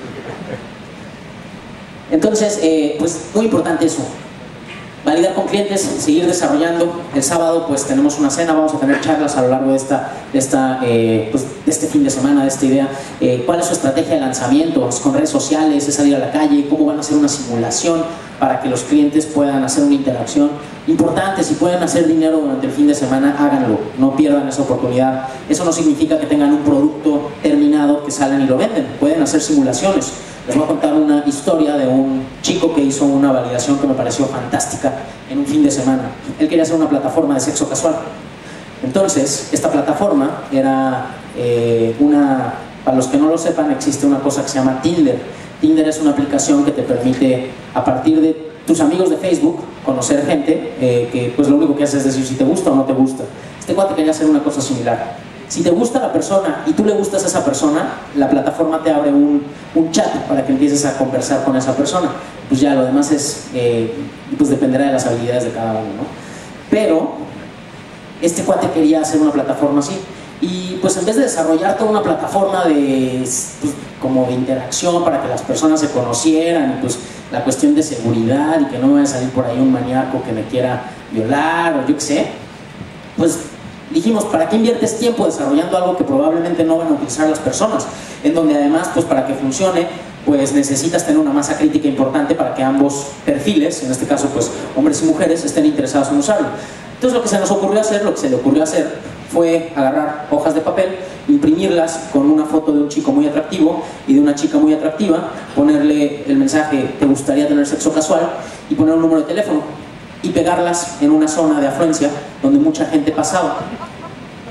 Entonces, pues muy importante eso. Validar con clientes, seguir desarrollando. El sábado pues tenemos una cena, vamos a tener charlas a lo largo de este fin de semana, de esta idea. ¿Cuál es su estrategia de lanzamiento? ¿Es con redes sociales? ¿Es salir a la calle? ¿Cómo van a hacer una simulación para que los clientes puedan hacer una interacción? Importante, si pueden hacer dinero durante el fin de semana, háganlo, no pierdan esa oportunidad. Eso no significa que tengan un producto terminado que salen y lo venden, pueden hacer simulaciones. Les voy a contar una historia de un chico que hizo una validación que me pareció fantástica en un fin de semana. Él quería hacer una plataforma de sexo casual. Entonces, esta plataforma era para los que no lo sepan, existe una cosa que se llama Tinder. Tinder es una aplicación que te permite, a partir de tus amigos de Facebook, conocer gente que pues lo único que haces es decir si te gusta o no te gusta. Este cuate quería hacer una cosa similar. Si te gusta la persona y tú le gustas a esa persona, la plataforma te abre un chat para que empieces a conversar con esa persona. Pues ya lo demás es, pues dependerá de las habilidades de cada uno, ¿no? Pero este cuate quería hacer una plataforma así. Y pues en vez de desarrollar toda una plataforma de, pues, como de interacción para que las personas se conocieran, y pues la cuestión de seguridad y que no me vaya a salir por ahí un maníaco que me quiera violar o yo qué sé, pues dijimos, ¿para qué inviertes tiempo desarrollando algo que probablemente no van a utilizar las personas? En donde además, pues para que funcione, pues necesitas tener una masa crítica importante para que ambos perfiles, en este caso pues hombres y mujeres, estén interesados en usarlo. Entonces lo que se nos ocurrió hacer, lo que se le ocurrió hacer fue agarrar hojas de papel, imprimirlas con una foto de un chico muy atractivo y de una chica muy atractiva, ponerle el mensaje ¿te gustaría tener sexo casual? Y poner un número de teléfono y pegarlas en una zona de afluencia donde mucha gente pasaba.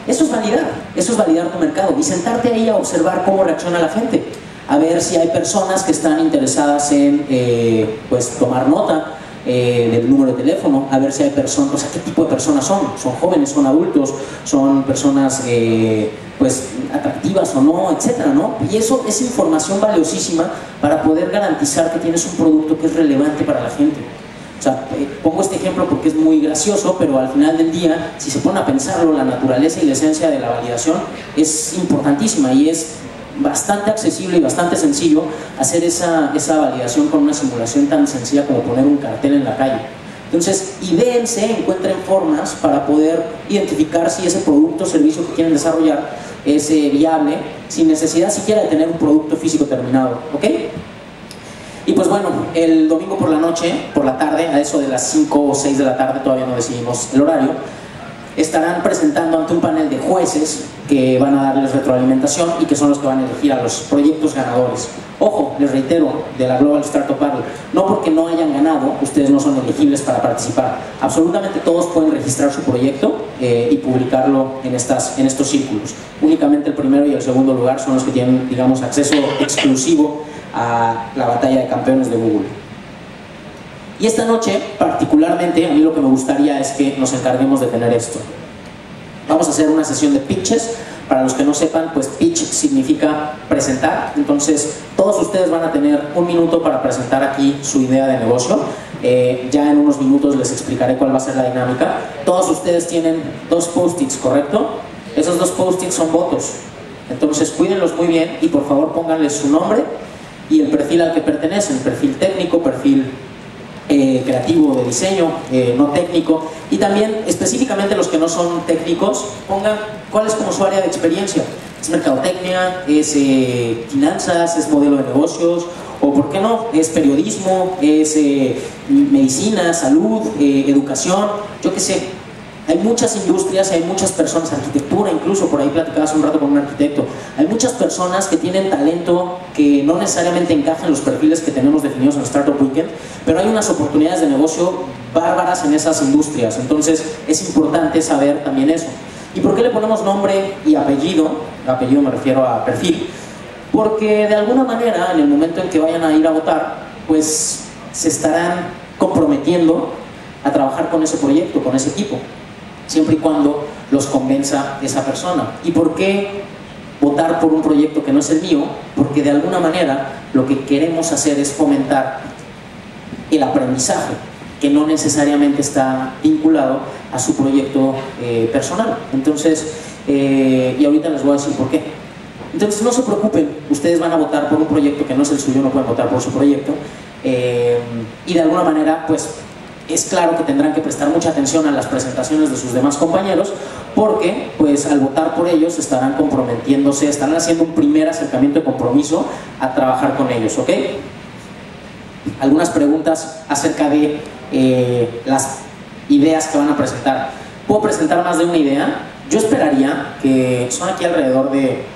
Eso es validar tu mercado y sentarte ahí a observar cómo reacciona la gente, a ver si hay personas que están interesadas en pues tomar nota del número de teléfono, a ver si hay personas, o sea, qué tipo de personas son jóvenes, son adultos, son personas pues atractivas o no, etcétera, ¿no? Y eso es información valiosísima para poder garantizar que tienes un producto que es relevante para la gente. O sea, pongo este ejemplo porque es muy gracioso, pero al final del día, si se pone a pensarlo, la naturaleza y la esencia de la validación es importantísima y es bastante accesible y bastante sencillo hacer esa validación con una simulación tan sencilla como poner un cartel en la calle. Entonces, idéense, encuentren formas para poder identificar si ese producto o servicio que quieren desarrollar es viable, sin necesidad siquiera de tener un producto físico terminado, ¿ok? Y pues bueno, el domingo por la noche, por la tarde, a eso de las 5 o 6 de la tarde, todavía no decidimos el horario, estarán presentando ante un panel de jueces que van a darles retroalimentación y que son los que van a elegir a los proyectos ganadores. Ojo, les reitero, de la Global Startup Battle, no porque no hayan ganado, ustedes no son elegibles para participar. Absolutamente todos pueden registrar su proyecto y publicarlo en estos círculos. Únicamente el primero y el segundo lugar son los que tienen, digamos, acceso exclusivo a la batalla de campeones de Google. Y esta noche, particularmente, a mí lo que me gustaría es que nos encarguemos de tener esto. Vamos a hacer una sesión de pitches. Para los que no sepan, pues pitch significa presentar. Entonces, todos ustedes van a tener un minuto para presentar aquí su idea de negocio. Ya en unos minutos les explicaré cuál va a ser la dinámica. Todos ustedes tienen 2 post-its, ¿correcto? Esos 2 post-its son votos. Entonces, cuídenlos muy bien y por favor pónganles su nombre y el perfil al que pertenecen. Perfil técnico, perfil creativo de diseño, no técnico, y también específicamente los que no son técnicos, pongan cuál es como su área de experiencia. ¿Es mercadotecnia? ¿Es finanzas? ¿Es modelo de negocios? ¿O por qué no? ¿Es periodismo? ¿Es medicina, salud, educación? Yo qué sé. Hay muchas industrias, hay muchas personas, arquitectura incluso, por ahí platicaba hace un rato con un arquitecto. Hay muchas personas que tienen talento que no necesariamente encajan en los perfiles que tenemos definidos en Startup Weekend, pero hay unas oportunidades de negocio bárbaras en esas industrias. Entonces es importante saber también eso. ¿Y por qué le ponemos nombre y apellido? Apellido me refiero a perfil. Porque de alguna manera, en el momento en que vayan a ir a votar, pues se estarán comprometiendo a trabajar con ese proyecto, con ese equipo, siempre y cuando los convenza esa persona. ¿Y por qué votar por un proyecto que no es el mío? Porque de alguna manera lo que queremos hacer es fomentar el aprendizaje, que no necesariamente está vinculado a su proyecto personal. Entonces, y ahorita les voy a decir por qué. Entonces no se preocupen, ustedes van a votar por un proyecto que no es el suyo, no pueden votar por su proyecto, y de alguna manera pues es claro que tendrán que prestar mucha atención a las presentaciones de sus demás compañeros, porque pues al votar por ellos estarán comprometiéndose, estarán haciendo un primer acercamiento de compromiso a trabajar con ellos, ¿ok? Algunas preguntas acerca de las ideas que van a presentar. ¿Puedo presentar más de una idea? Yo esperaría que son aquí alrededor de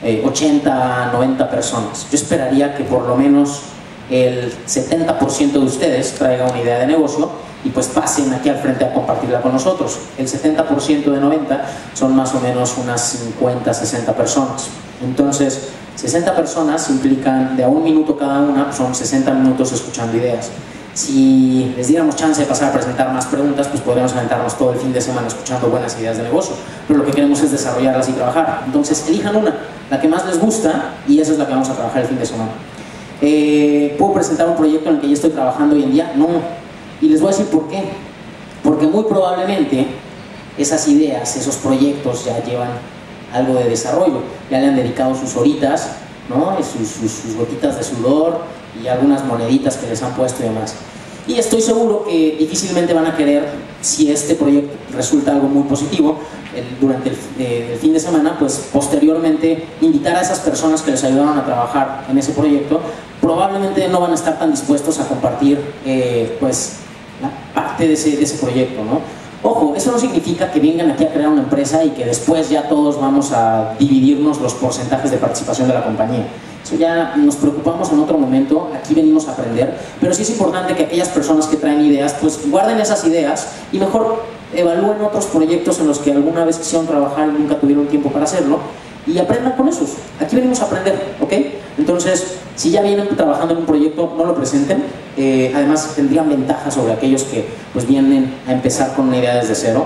80, 90 personas. Yo esperaría que por lo menos el 70% de ustedes traiga una idea de negocio y pues pasen aquí al frente a compartirla con nosotros. El 70% de 90 son más o menos unas 50, 60 personas. Entonces, 60 personas implican de a 1 minuto cada una, son 60 minutos escuchando ideas. Si les diéramos chance de pasar a presentar más preguntas, pues podríamos aventarnos todo el fin de semana escuchando buenas ideas de negocio, pero lo que queremos es desarrollarlas y trabajar. Entonces, elijan una, la que más les gusta, y esa es la que vamos a trabajar el fin de semana. ¿Puedo presentar un proyecto en el que ya estoy trabajando hoy en día? No. Y les voy a decir por qué. Porque muy probablemente esas ideas, esos proyectos ya llevan algo de desarrollo, ya le han dedicado sus horitas, ¿no? sus gotitas de sudor y algunas moneditas que les han puesto y demás. Y estoy seguro que difícilmente van a querer, si este proyecto resulta algo muy positivo, durante el fin de semana, pues posteriormente invitar a esas personas que les ayudaron a trabajar en ese proyecto. Probablemente no van a estar tan dispuestos a compartir pues la parte de ese proyecto, ¿no? Ojo, eso no significa que vengan aquí a crear una empresa y que después ya todos vamos a dividirnos los porcentajes de participación de la compañía. Eso ya nos preocupamos en otro momento, aquí venimos a aprender, pero sí es importante que aquellas personas que traen ideas, pues guarden esas ideas y mejor evalúen otros proyectos en los que alguna vez quisieron trabajar y nunca tuvieron tiempo para hacerlo, y aprendan con esos. Aquí venimos a aprender, ¿ok? Entonces, si ya vienen trabajando en un proyecto, no lo presenten. Además, tendrían ventajas sobre aquellos que pues vienen a empezar con una idea desde cero.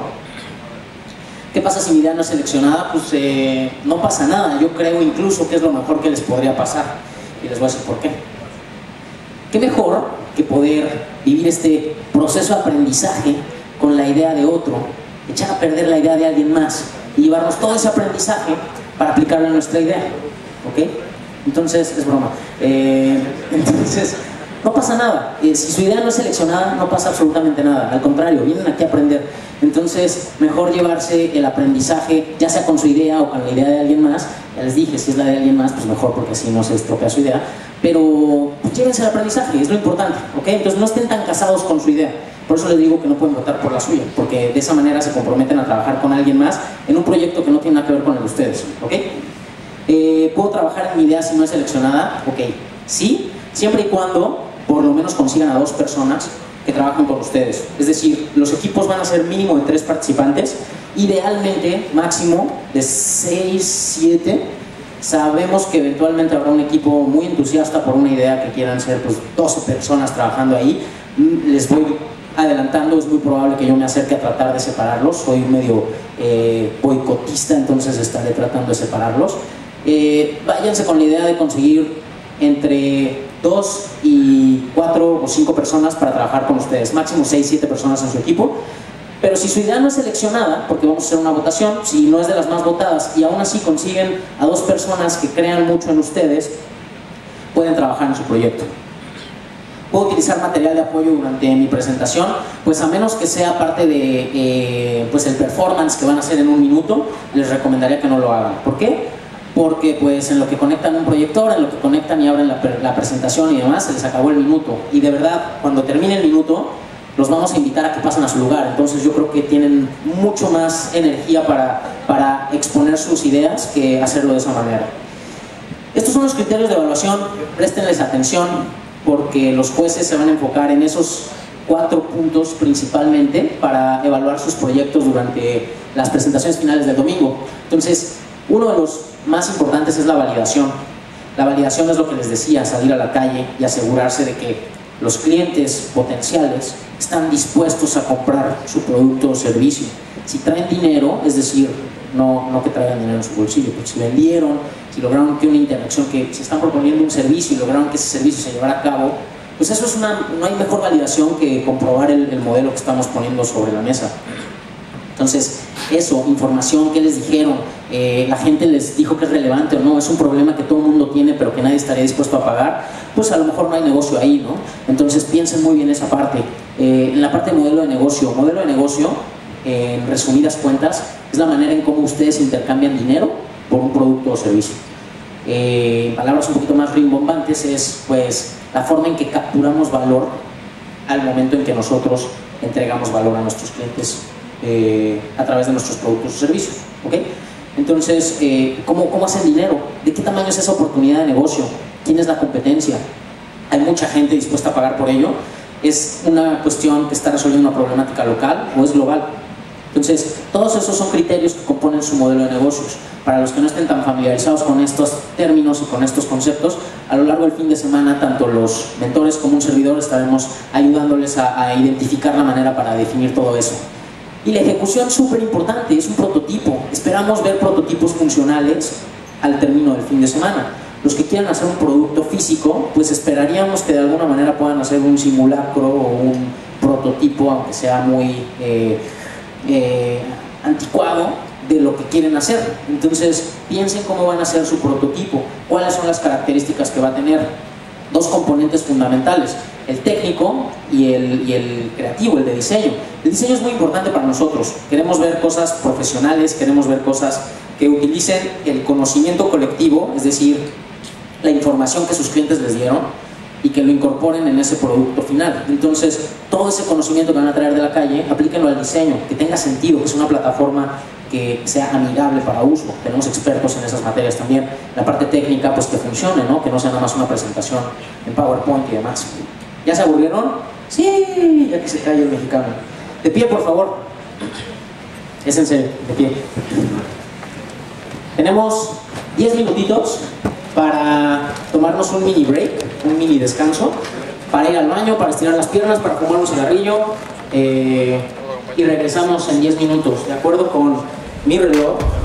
¿Qué pasa si mi idea no es seleccionada? Pues no pasa nada. Yo creo incluso que es lo mejor que les podría pasar. Y les voy a decir por qué. ¿Qué mejor que poder vivir este proceso de aprendizaje con la idea de otro, echar a perder la idea de alguien más y llevarnos todo ese aprendizaje para aplicarlo en nuestra idea? ¿Ok? Entonces, es broma. Entonces, no pasa nada. Si su idea no es seleccionada, no pasa absolutamente nada. Al contrario, vienen aquí a aprender. Entonces, mejor llevarse el aprendizaje, ya sea con su idea o con la idea de alguien más. Ya les dije, si es la de alguien más, pues mejor, porque así no se estropea su idea. Pero pues, llévense el aprendizaje, es lo importante, ¿ok? Entonces, no estén tan casados con su idea. Por eso les digo que no pueden votar por la suya, porque de esa manera se comprometen a trabajar con alguien más en un proyecto que no tiene nada que ver con el de ustedes, ¿ok? ¿Puedo trabajar en mi idea si no es seleccionada? Ok, sí, siempre y cuando por lo menos consigan a 2 personas que trabajen con ustedes. Es decir, los equipos van a ser mínimo de 3 participantes, idealmente máximo de 6, 7. Sabemos que eventualmente habrá un equipo muy entusiasta por una idea que quieran ser pues 12 personas trabajando ahí. Les voy adelantando, es muy probable que yo me acerque a tratar de separarlos. Soy medio boicotista, entonces estaré tratando de separarlos. Váyanse con la idea de conseguir entre 2 y 4 o 5 personas para trabajar con ustedes, máximo 6, 7 personas en su equipo. Pero si su idea no es seleccionada, porque vamos a hacer una votación, si no es de las más votadas y aún así consiguen a 2 personas que crean mucho en ustedes, pueden trabajar en su proyecto. ¿Puedo utilizar material de apoyo durante mi presentación? Pues a menos que sea parte de pues el performance que van a hacer en un minuto, les recomendaría que no lo hagan. ¿Por qué? Porque pues en lo que conectan un proyector, en lo que conectan y abren la presentación y demás, se les acabó el minuto. Y de verdad, cuando termine el minuto, los vamos a invitar a que pasen a su lugar. Entonces yo creo que tienen mucho más energía para exponer sus ideas que hacerlo de esa manera. Estos son los criterios de evaluación, préstenles atención porque los jueces se van a enfocar en esos 4 puntos principalmente para evaluar sus proyectos durante las presentaciones finales del domingo. Entonces, uno de los más importantes es la validación. La validación es lo que les decía, salir a la calle y asegurarse de que los clientes potenciales están dispuestos a comprar su producto o servicio. Si traen dinero, es decir, no que traigan dinero en su bolsillo, porque si vendieron, si lograron que una interacción, que se están proponiendo un servicio y lograron que ese servicio se llevara a cabo, pues eso es no hay mejor validación que comprobar el modelo que estamos poniendo sobre la mesa. Entonces, eso, información, ¿qué les dijeron? La gente les dijo que es relevante o no, es un problema que todo el mundo tiene pero que nadie estaría dispuesto a pagar, pues a lo mejor no hay negocio ahí, ¿no? Entonces piensen muy bien esa parte. En la parte de modelo de negocio, en resumidas cuentas, es la manera en cómo ustedes intercambian dinero por un producto o servicio. En palabras un poquito más rimbombantes es pues la forma en que capturamos valor al momento en que nosotros entregamos valor a nuestros clientes a través de nuestros productos o servicios, ¿ok? Entonces, ¿cómo hacen dinero? ¿De qué tamaño es esa oportunidad de negocio? ¿Quién es la competencia? ¿Hay mucha gente dispuesta a pagar por ello? ¿Es una cuestión que está resolviendo una problemática local o es global? Entonces, todos esos son criterios que componen su modelo de negocios. Para los que no estén tan familiarizados con estos términos y con estos conceptos, a lo largo del fin de semana, tanto los mentores como un servidor estaremos ayudándoles a identificar la manera para definir todo eso. Y la ejecución, súper importante, es un prototipo. Esperamos ver prototipos funcionales al término del fin de semana. Los que quieran hacer un producto físico, pues esperaríamos que de alguna manera puedan hacer un simulacro o un prototipo, aunque sea muy anticuado, de lo que quieren hacer. Entonces, piensen cómo van a hacer su prototipo, cuáles son las características que va a tener. 2 componentes fundamentales, el técnico y el creativo, el de diseño. El diseño es muy importante para nosotros. Queremos ver cosas profesionales, queremos ver cosas que utilicen el conocimiento colectivo, es decir, la información que sus clientes les dieron y que lo incorporen en ese producto final. Entonces, todo ese conocimiento que van a traer de la calle, aplíquenlo al diseño, que tenga sentido, que sea una plataforma que sea amigable para uso. Tenemos expertos en esas materias también. La parte técnica, pues que funcione, ¿no? Que no sea nada más una presentación en PowerPoint y demás. ¿Ya se aburrieron? Sí, ya que se calle el mexicano. De pie, por favor. Es en serio, de pie. Tenemos 10 minutitos para tomarnos un mini break, un mini descanso, para ir al baño, para estirar las piernas, para fumar un cigarrillo y regresamos en 10 minutos, de acuerdo con mi reloj.